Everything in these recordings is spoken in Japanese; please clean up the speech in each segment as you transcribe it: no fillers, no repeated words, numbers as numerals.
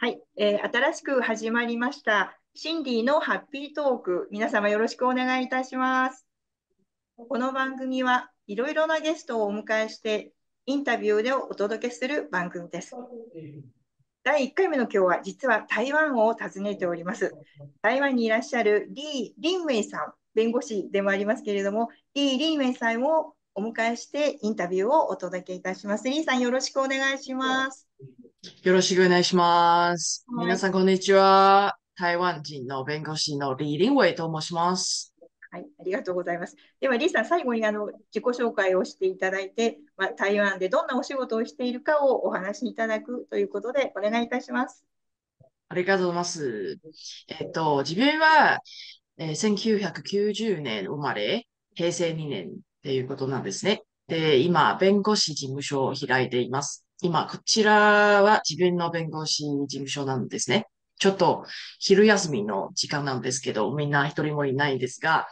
はい、新しく始まりました、シンディのハッピートーク。皆様よろしくお願いいたします。この番組はいろいろなゲストをお迎えして、インタビューでお届けする番組です。第1回目の今日は、実は台湾を訪ねております。台湾にいらっしゃるリンウェイさん、弁護士でもありますけれども、リンウェイさんをお迎えしてインタビューをお届けいたします。リーさん、よろしくお願いします。 よろしくお願いします。 はい。 皆さん、こんにちは。台湾人の弁護士の李林偉と申します。 はい、ありがとうございます。では、リーさん、最後に自己紹介をしていただいて、台湾でどんなお仕事をしているかをお話しいただくということで、お願いいたします。 ありがとうございます。自分は、1990年生まれ、平成2年っていうことなんですね。で、今、弁護士事務所を開いています。今、こちらは自分の弁護士事務所なんですね。ちょっと昼休みの時間なんですけど、みんな一人もいないんですが、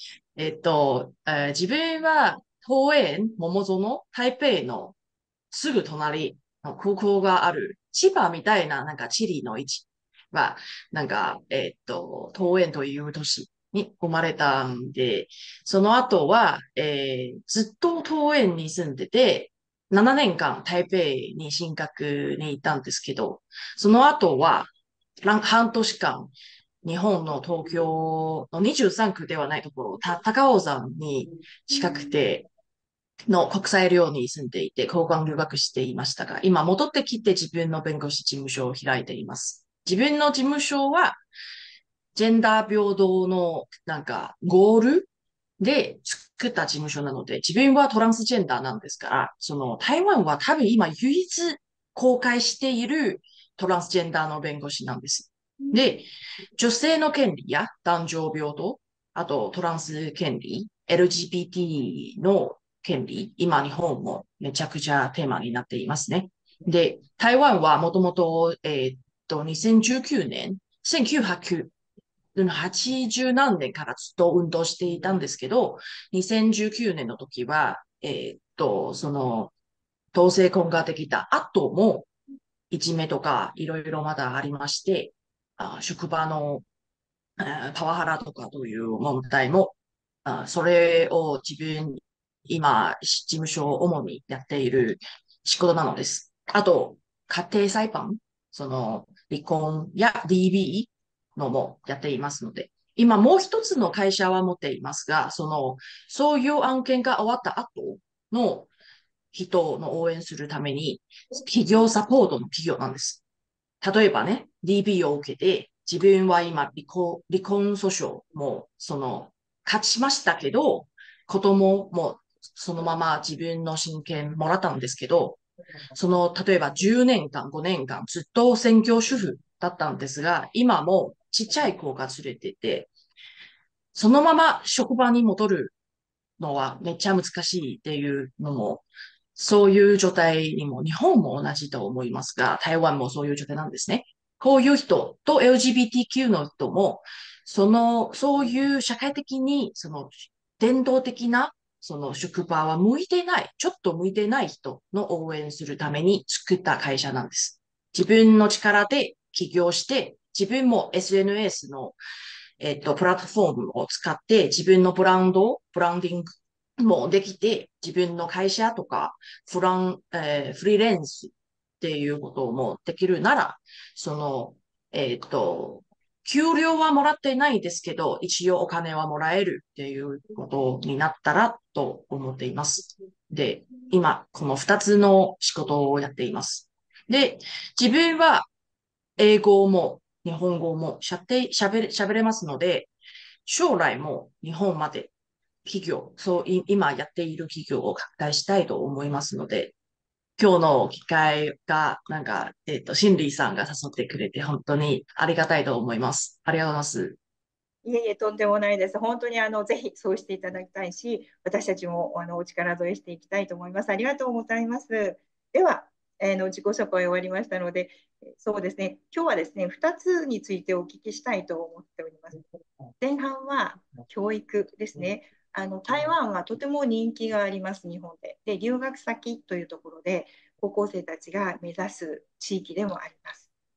自分は桃園、桃園、台北のすぐ隣の空港がある、千葉みたいな、なんか地理の位置は、なんか、桃園という都市に生まれたんで、その後は、ずっと桃園に住んでて、7年間台北に進学に行ったんですけど、その後は、半年間、日本の東京の23区ではないところ、高尾山に近くて、の国際寮に住んでいて、交換留学していましたが、今戻ってきて自分の弁護士事務所を開いています。自分の事務所は、ジェンダー平等のなんかゴールで作った事務所なので、自分はトランスジェンダーなんですから、その台湾は多分今唯一公開しているトランスジェンダーの弁護士なんです。で、女性の権利や男女平等、あとトランス権利、LGBT の権利、今日本もめちゃくちゃテーマになっていますね。で、台湾はもともと、2019年、1980何年からずっと運動していたんですけど、2019年の時は、その、統制婚ができた後も、いじめとかいろいろまだありまして、職場のパワハラとかという問題も、それを自分、今、事務所を主にやっている仕事なのです。あと、家庭裁判、その、離婚や DV のもやっていますので、今もう一つの会社は持っていますが、そういう案件が終わった後の人の応援するために、企業サポートの企業なんです。例えばね、DB を受けて、自分は今離婚訴訟も、勝ちましたけど、子供もそのまま自分の親権もらったんですけど、例えば10年間、5年間ずっと専業主婦だったんですが、今もちっちゃい子が連れてて、そのまま職場に戻るのはめっちゃ難しいっていうのも、そういう状態にも、日本も同じと思いますが、台湾もそういう状態なんですね。こういう人と LGBTQ の人も、そういう社会的に、伝統的な、職場は向いてない、ちょっと向いてない人の応援するために作った会社なんです。自分の力で起業して、自分も SNS のプラットフォームを使って自分のブランディングもできて、自分の会社とか、フリーランスっていうこともできるなら、その、えっと、給料はもらってないですけど、一応お金はもらえるっていうことになったらと思っています。で、今、この二つの仕事をやっています。で、自分は英語も日本語も喋れますので、将来も日本まで今やっている企業を拡大したいと思いますので、今日の機会が、シンリーさんが誘ってくれて本当にありがたいと思います。ありがとうございます。 いえいえ、とんでもないです。本当にぜひそうしていただきたいし、私たちもお力添えしていきたいと思います。ありがとうございます。では、自己紹介終わりましたので、そうですね、今日はですね、2つについてお聞きしたいと思っております。前半は教育ですね。台湾はとても人気があります、日本で。で、留学先というところで、高校生たちが目指す地域でもあります。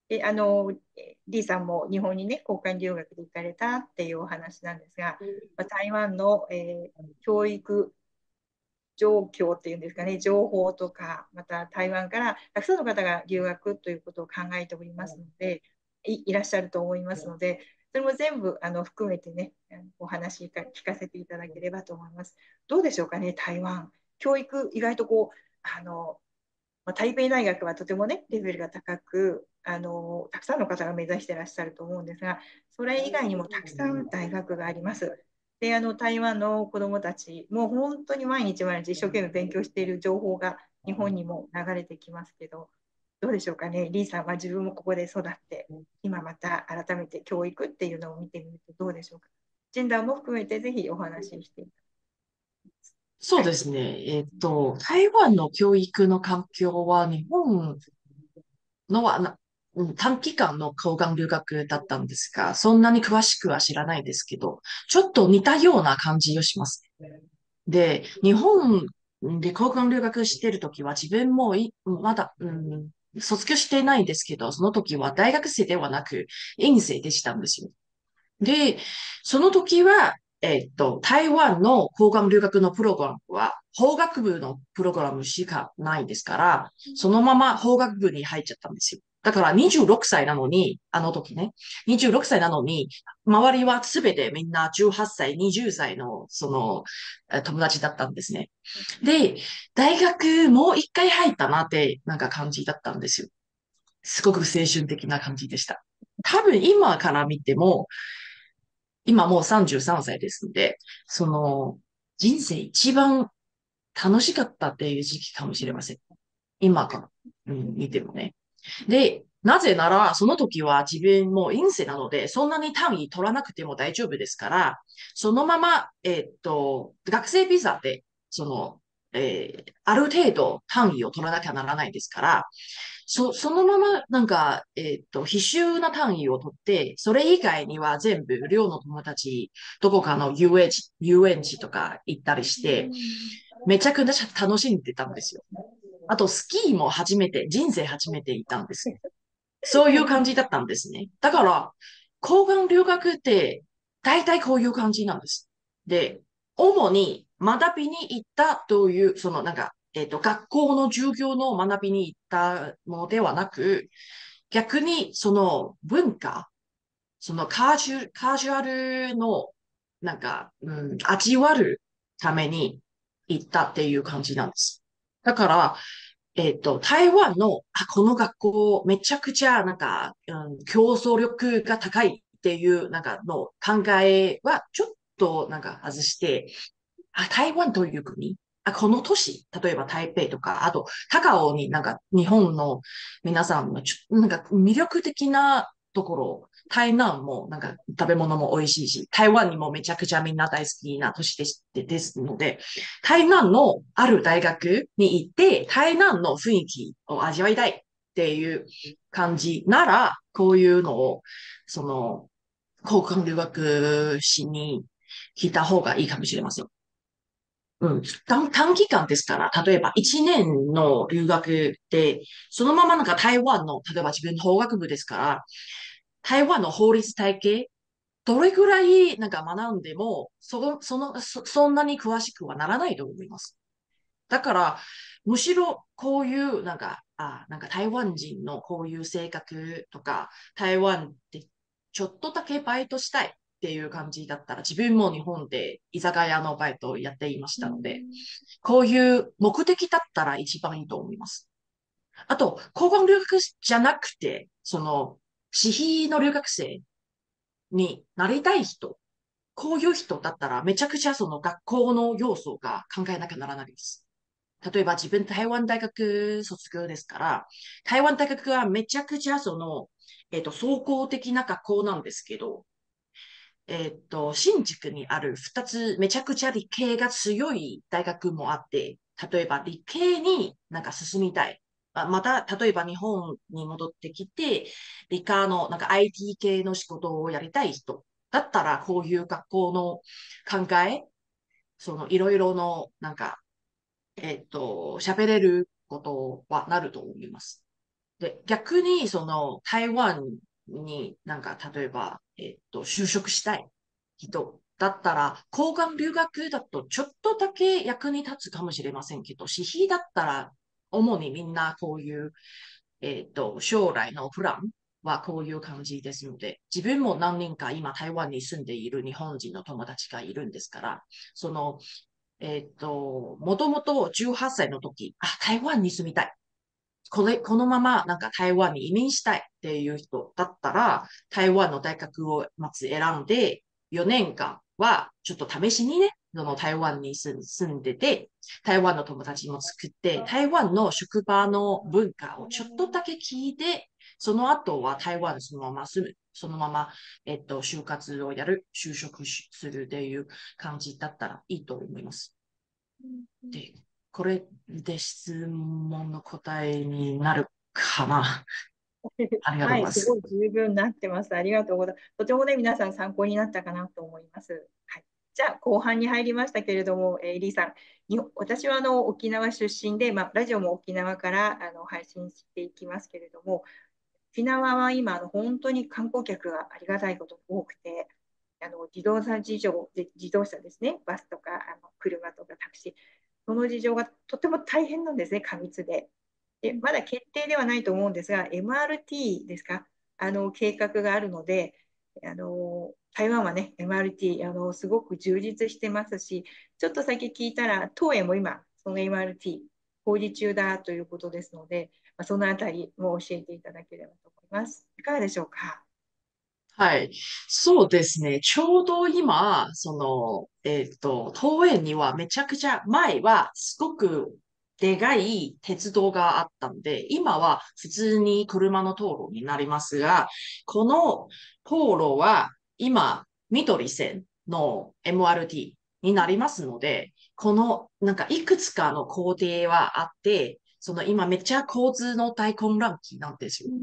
で、リーさんも日本にね、交換留学で行かれたっていうお話なんですが、台湾の、教育状況っていうんですかね、情報とか、また台湾からたくさんの方が留学ということを考えておりますので、いらっしゃると思いますので、それも全部含めてね、お話聞かせていただければと思います。どうでしょうかね、台湾。教育、意外と台北大学はとてもね、レベルが高く、たくさんの方が目指していらっしゃると思うんですが、それ以外にもたくさん大学があります。で、台湾の子どもたち、もう本当に毎日毎日一生懸命勉強している情報が日本にも流れてきますけど、どうでしょうかね、リーさんは自分もここで育って、今また改めて教育っていうのを見てみるとどうでしょうか。ジェンダーも含めてぜひお話ししていただきます。はい。 そうですね。台湾の教育の環境は日本のは短期間の交換留学だったんですが、そんなに詳しくは知らないですけど、ちょっと似たような感じをします。で、日本で交換留学してるときは自分もまだ、卒業してないですけど、その時は大学生ではなく、院生でしたんですよ。で、その時は、台湾の交換留学のプログラムは、法学部のプログラムしかないですから、そのまま法学部に入っちゃったんですよ。だから26歳なのに、あの時ね、26歳なのに、周りはすべてみんな18歳、20歳の、友達だったんですね。で、大学もう一回入ったなって、なんか感じだったんですよ。すごく青春的な感じでした。多分今から見ても、今もう33歳ですので、人生一番楽しかったっていう時期かもしれません。今から、見てもね。で、なぜなら、その時は自分も院生なので、そんなに単位取らなくても大丈夫ですから、そのまま、学生ビザで、ある程度単位を取らなきゃならないですから、そのまま、なんか、必修な単位を取って、それ以外には全部、寮の友達、どこかの遊園地とか行ったりして、めちゃくちゃ楽しんでたんですよ。あと、スキーも人生初めて行ったんです。そういうはい。 感じだったんですね。だから、交換留学って、大体こういう感じなんです。で、主に学びに行ったという、学校の授業の学びに行ったのではなく、逆にその文化、そのカジュアルの、味わうために行ったっていう感じなんです。だから、台湾の、この学校めちゃくちゃ、競争力が高いっていう、考えは、ちょっと、外して、台湾という国、この都市、例えば台北とか、あと、高雄に日本の皆さんの魅力的なところ、台南も食べ物も美味しいし、台湾にもめちゃくちゃみんな大好きな都市ですので、台南のある大学に行って、台南の雰囲気を味わいたいっていう感じなら、こういうのを、その、交換留学しに来た方がいいかもしれません。短期間ですから、例えば1年の留学で、そのまま台湾の、例えば自分の法学部ですから、台湾の法律体系、どれぐらい学んでも、そんなに詳しくはならないと思います。だから、むしろこういう台湾人のこういう性格とか、台湾ってちょっとだけバイトしたいっていう感じだったら、自分も日本で居酒屋のバイトをやっていましたので、こういう目的だったら一番いいと思います。あと、交換留学じゃなくて、私費の留学生になりたい人、こういう人だったらめちゃくちゃその学校の要素が考えなきゃならないです。例えば自分台湾大学卒業ですから、台湾大学はめちゃくちゃ総合的な学校なんですけど、新宿にある二つめちゃくちゃ理系が強い大学もあって、例えば理系に進みたい。また、例えば日本に戻ってきて、理科のIT 系の仕事をやりたい人だったら、こういう学校の考え、いろいろの喋れることはなると思います。 で、逆に、その、台湾になんか、例えば、就職したい人だったら、交換留学だとちょっとだけ役に立つかもしれませんけど、私費だったら、主にみんなこういう、将来のプランはこういう感じですので、自分も何人か今台湾に住んでいる日本人の友達がいるんですから、その、もともと18歳の時、あ、台湾に住みたい。このままなんか台湾に移民したいっていう人だったら、台湾の大学をまず選んで、4年間はちょっと試しにね、その台湾に住んでて、台湾の友達も作って、台湾の職場の文化をちょっとだけ聞いて、その後は台湾にそのまま住む。そのまま、就活をやる、就職するっていう感じだったらいいと思います。で、これで質問の答えになるかな。ありがとうはい、 ございます。 すごい十分になってます。ありがとうございます。とてもね、皆さん参考になったかなと思います。はい、じゃあ、後半に入りましたけれども、リーさん、私は沖縄出身で、ラジオも沖縄から配信していきますけれども、沖縄は今、本当に観光客がありがたいことが多くて、自動車ですね、バスとか車とかタクシー、その事情がとても大変なんですね、過密で。で、まだ決定ではないと思うんですが、MRT ですか、計画があるので、台湾はね、MRT、すごく充実してますし、ちょっと先聞いたら、東映も今、その MRT 工事中だということですので、そのあたりも教えていただければと思います。いかがでしょうか。 はい。そうですね。ちょうど今、その、桃園にはめちゃくちゃ、前はすごくでかい鉄道があったんで、今は普通に車の道路になりますが、この道路は今、緑線の MRT になりますので、この、なんかいくつかの工程はあって、その今めっちゃ交通の大混乱期なんですよ。 うん。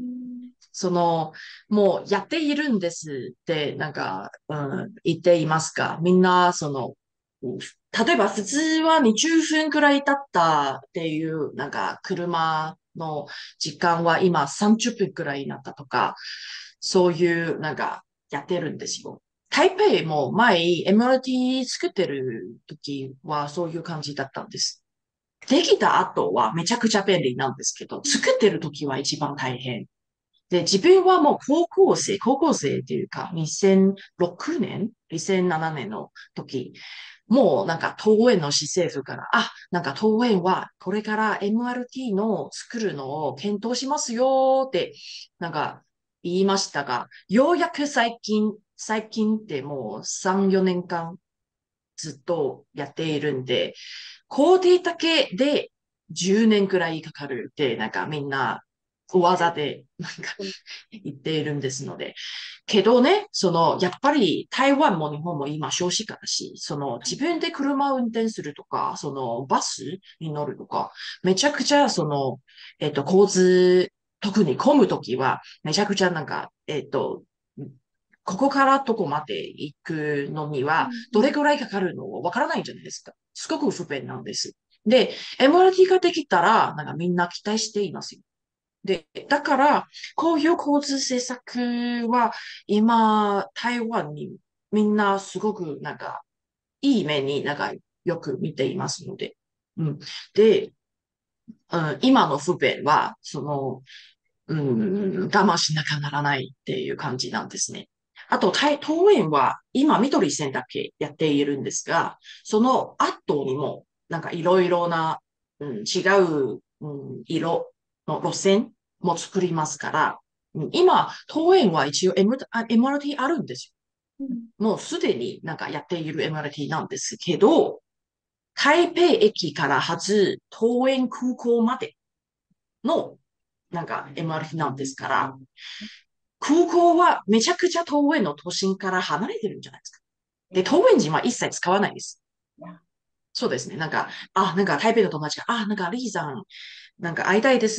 その、もうやっているんですって、なんか、言っていますか。みんな、その、例えば普通は20分くらい経ったっていう、なんか、車の時間は今30分くらいになったとか、そういう、なんか、やってるんですよ。台北も前 MRT 作ってる時はそういう感じだったんです。できた後はめちゃくちゃ便利なんですけど、作ってる時は一番大変。で、自分はもう高校生っていうか、2006年 ?2007 年の時、もうなんか東園の市政府から、あ、なんか東園はこれから MRT の作るのを検討しますよって、なんか言いましたが、ようやく最近ってもう3、4年間ずっとやっているんで、工程だけで10年くらいかかるって、なんかみんな技でなんか言っているんですので。けどね、その、やっぱり台湾も日本も今少子化だし、その自分で車を運転するとか、そのバスに乗るとか、めちゃくちゃその、交通、特に混むときは、めちゃくちゃなんか、ここからどこまで行くのには、どれくらいかかるのわからないじゃないですか。すごく不便なんです。で、MRT ができたら、なんかみんな期待していますよ。で、だから、こういう交通政策は、今、台湾にみんなすごくなんか、いい目になんかよく見ていますので。うん。で、今の不便は、その、我慢しなきゃならないっていう感じなんですね。あと、桃園は今、緑線だけやっているんですが、その後にも、なんかいろいろな、違う、色の路線も作りますから、今、桃園は一応 MRT あるんですよ。もうすでになんかやっている MRT なんですけど、台北駅から桃園空港までのなんか MRT なんですから、空港はめちゃくちゃ桃園の都心から離れてるんじゃないですか。で、桃園人は一切使わないです。そうですね。なんか、なんか台北の友達が、なんかリーさん、なんか会いたいです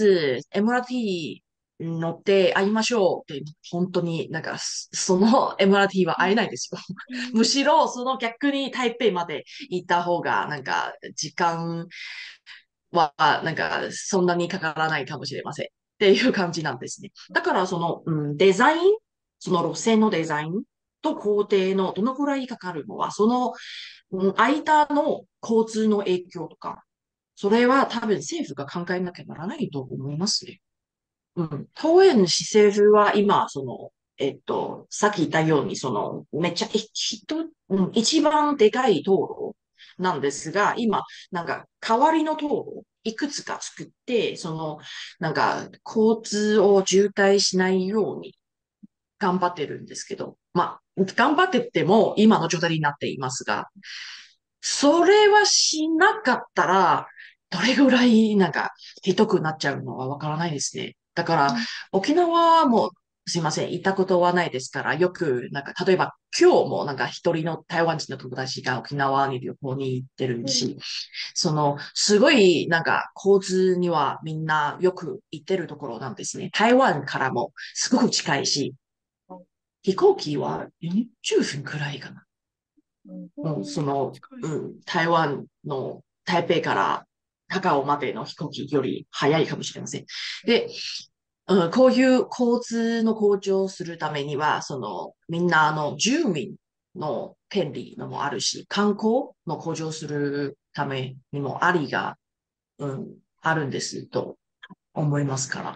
。MRT 乗って会いましょうって、本当になんか、その MRT は会えないですよ。むしろ、その逆に台北まで行った方が、なんか、時間は、なんか、そんなにかからないかもしれません。 っていう感じなんですね。だからその、デザイン、その路線のデザインと工程のどのくらいかかるのは、その、間の交通の影響とか、それは多分政府が考えなきゃならないと思いますね。桃園市政府は今、その、さっき言ったように、その、めっちゃ、一番でかい道路なんですが、今、なんか、代わりの道路、いくつか作って、その、なんか、交通を渋滞しないように頑張ってるんですけど、まあ、頑張ってても今の状態になっていますが、それはしなかったら、どれぐらいなんかひどくなっちゃうのはわからないですね。だから、沖縄もすいません、行ったことはないですから、よく、なんか、例えば今日もなんか一人の台湾人の友達が沖縄に旅行に行ってるし、その、すごいなんか交通にはみんなよく行ってるところなんですね。台湾からもすごく近いし、飛行機は40分くらいかな。その、台湾の台北から高雄までの飛行機より早いかもしれません。で、こういう交通の向上をするためには、その、みんな住民の権利のもあるし、観光の向上するためにもありが、あるんですと思いますから。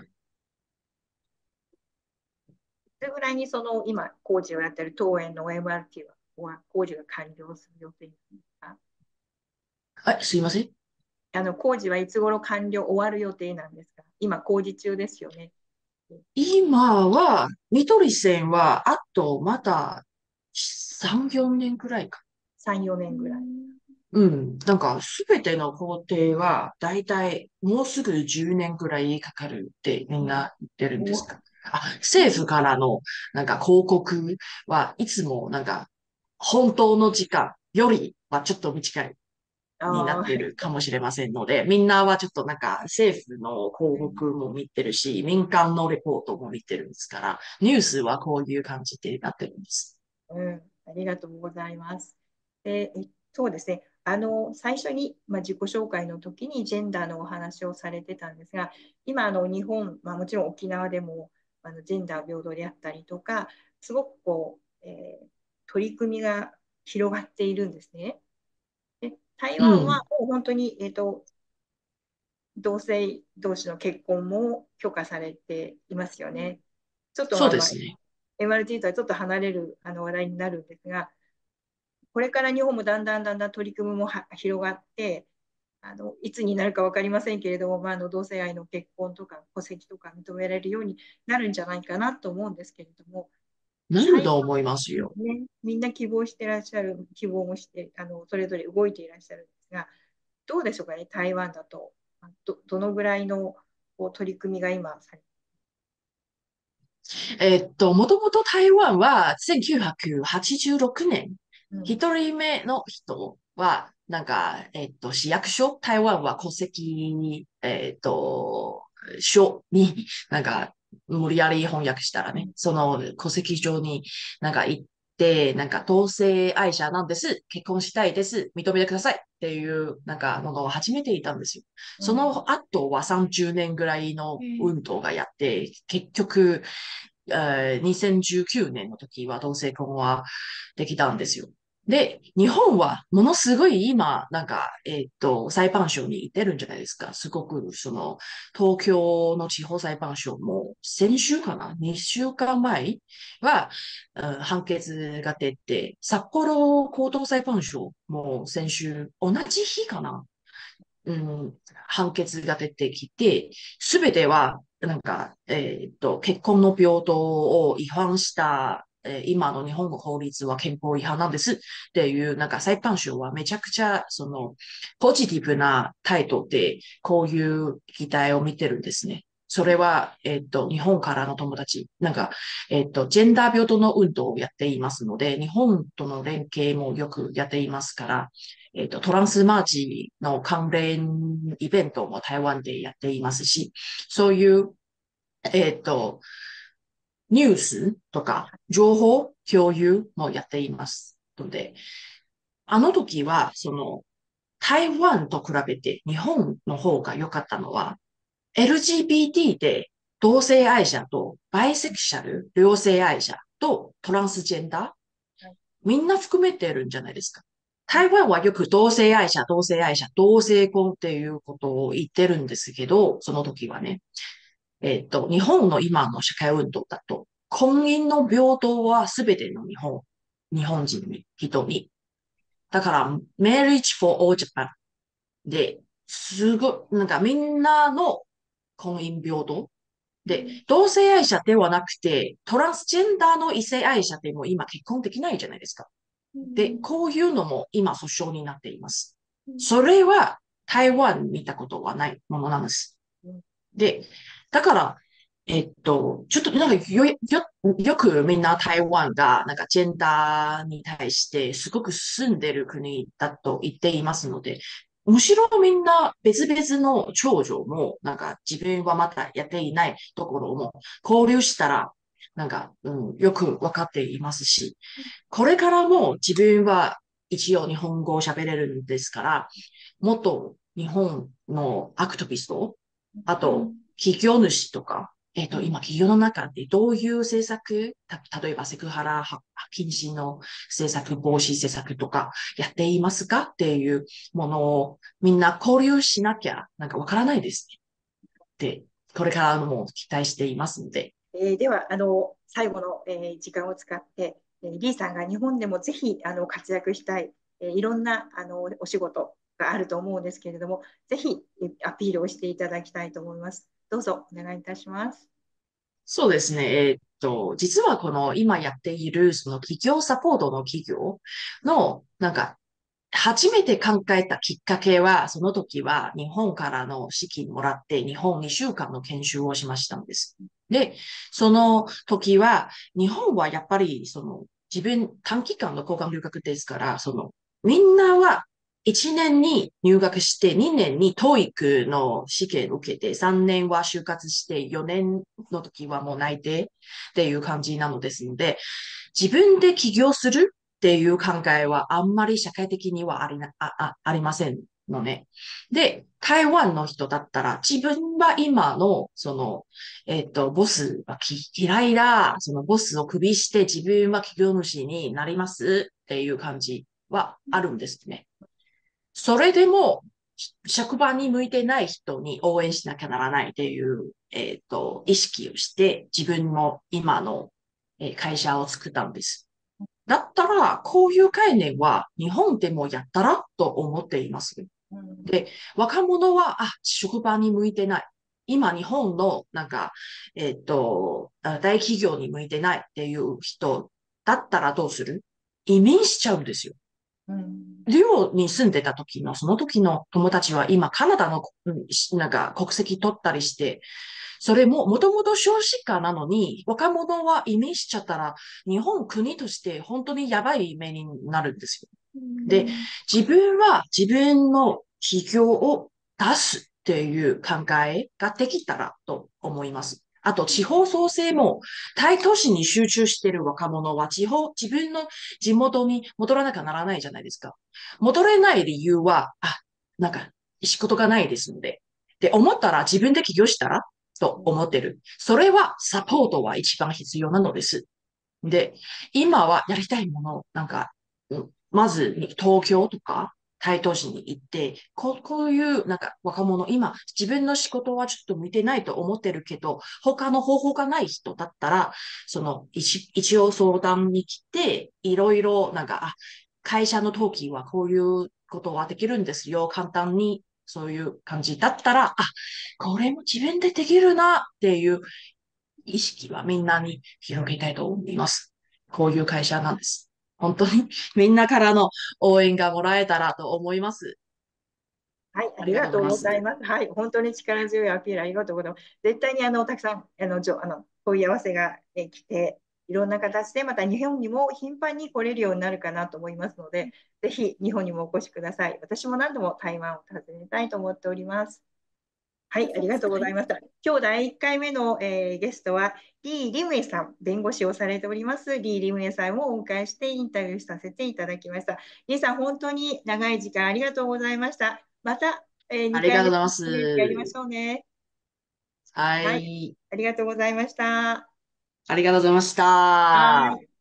それぐらいにその今工事をやっている当園の MRT は工事が完了する予定ですか？ はい、すいません。 工事はいつ頃終わる予定なんですか？今工事中ですよね。 今は、見取り線は、あと、まだ、3、4年くらいか。 3、4年ぐらい。 なんか、すべての工程は、だいたい、もうすぐ10年くらいかかるってみんな言ってるんですか。政府からの、なんか、広告はいつも、なんか、本当の時間よりはちょっと短いになあってるかもしれませんので、みんなはちょっとなんか政府の広告も見てるし、民間のレポートも見てるんですから、ニュースはこういう感じでなってるんです。 ありがとうございます。そうですね。最初に、自己紹介の時にジェンダーのお話をされてたんですが、今、日本、もちろん沖縄でもジェンダー平等であったりとか、すごく取り組みが広がっているんですね。で台う湾はん。 もう本当に、同性同士の結婚も許可されていますよね。ちょっとそうですね。 MRT とはちょっと離れる話題になるんですが、これから日本もだんだん取り組みも広がって、いつになるか分かりませんけれども、同性愛の結婚とか戸籍とか認められるようになるんじゃないかなと思うんですけれども、 なる最と思いますよ。 後ね、みんな希望してらっしゃる、希望もして、それぞれ動いていらっしゃるんですが、どうでしょうかね、台湾だと、どのぐらいの取り組みが今されてもともと台湾は1986年、 うん、 一人目の人は、なんか、市役所、台湾は戸籍に、書に、なんか、無理やり翻訳したらね、その戸籍上になんか行って、なんか同性愛者なんです、結婚したいです、認めてくださいっていう、なんかのを始めていたんですよ。そうん、 の後は30年ぐらいの運動がやって、結局、2019年の時は同性婚はできたんですよ。で、日本はものすごい今、なんか、裁判所に行ってるんじゃないですか。すごく、その、東京の地方裁判所も先週かな？ 2 週間前は、判決が出て、札幌高等裁判所も先週、同じ日かな？判決が出てきて、すべては、なんか、結婚の平等を違反した、今の日本の法律は憲法違反なんですっていう、なんか裁判所はめちゃくちゃ、その、ポジティブな態度で、こういう議題を見てるんですね。それは、日本からの友達、なんか、ジェンダー平等の運動をやっていますので、日本との連携もよくやっていますから、トランスマーチの関連イベントも台湾でやっていますし、そういう、えっと、ニュースとか情報共有もやっていますので、あの時は、その、台湾と比べて日本の方が良かったのは、LGBT で同性愛者とバイセクシャル、両性愛者とトランスジェンダー、 はい。 みんな含めてるんじゃないですか。 うん。 台湾はよく同性愛者、同性愛者、同性婚っていうことを言ってるんですけど、その時はね。日本の今の社会運動だと、婚姻の平等は全ての日本人に、人に。だから、Marriage for All Japan で、すごい、なんかみんなの婚姻平等で、 うん。 同性愛者ではなくて、トランスジェンダーの異性愛者でも今結婚できないじゃないですか。で、 うん。 こういうのも今訴訟になっています。 うん。 それは台湾見たことはないものなんです。 うん。 で、だから、ちょっとなんかよくみんな台湾がなんかジェンダーに対してすごく進んでる国だと言っていますので、むしろみんな別々の長女もなんか自分はまだやっていないところも交流したらなんか、よくわかっていますし、これからも自分は一応日本語を喋れるんですから、もっと日本のアクティビスト、あと、 うん。 企業主とか、 うん。 今企業の中でどういう政策、例えばセクハラ禁止の政策、防止政策とかやっていますかっていうものをみんな交流しなきゃなんかわからないですね。で、これからも期待していますので。 では、最後の、時間を使って、リーさんが日本でもぜひ活躍したい、いろんなお仕事があると思うんですけれども、ぜひアピールをしていただきたいと思います。どうぞお願いいたします。 そうですね。実はこの今やっているその企業サポートの企業のなんか初めて考えたきっかけは、その時は日本からの資金もらって日本2週間の研修をしましたんです。で、その時は日本はやっぱりその自分短期間の交換留学ですから、そのみんなは1年に入学して2年に TOEIC の試験を受けて3年は就活して4年の時はもう内定っていう感じなのですので、自分で起業するっていう考えはあんまり社会的にはありませんのね。で、台湾の人だったら自分は今の、ボスは嫌いだ。そのボスを首して自分は起業主になりますっていう感じはあるんですね。それでも、職場に向いてない人に応援しなきゃならないっていう、意識をして、自分の今の会社を作ったんです。だったら、こういう概念は日本でもやったらと思っています。 うん。 で、若者は、職場に向いてない。今、日本の、なんか、大企業に向いてないっていう人だったらどうする？移民しちゃうんですよ。 うん。 リオに住んでた時の、その時の友達は今カナダの、なんか国籍取ったりして、それももともと少子化なのに、若者は移民しちゃったら、日本国として本当にやばい目になるんですよ。 うで、 ん。 自分は自分の企業を出すっていう考えができたらと思います。あと、地方創生も、大都市に集中している若者は、自分の地元に戻らなきゃならないじゃないですか。戻れない理由は、なんか、仕事がないですので。で、思ったら自分で起業したらと思ってる。それは、サポートは一番必要なのです。で、今はやりたいもの、なんか、まず東京とか大都市に行って、こういうなんか若者、今自分の仕事はちょっと向いてないと思ってるけど、他の方法がない人だったら、一応相談に来て、いろいろなんか、会社の登記はこういうことはできるんですよ。簡単にそういう感じだったら、これも自分でできるなっていう意識はみんなに広げたいと思います。こういう会社なんです。本当にみんなからの応援がもらえたらと思います。 はい、あありがとうりがとうございます。 ございます。はい、本当に力強いアピールありがとうございます。絶対にたくさん問い合わせが来て、いろんな形でまた日本にも頻繁に来れるようになるかなと思いますので、ぜひ日本にもお越しください。私も何度も台湾を訪ねたいと思っております。はい、ありがとうごはい。 ざいました。今日第1回目の、ゲストはリー・リムエさん、弁護士をされておりますリー・リムエさんをお迎えしてインタビューさせていただきました。リーさん、本当に長い時間ありがとうございました。また、2回目のありがとうございまやります。 しょうね。 ははい。 い。 ありがとうございました。 ありがとうございましはた。 い。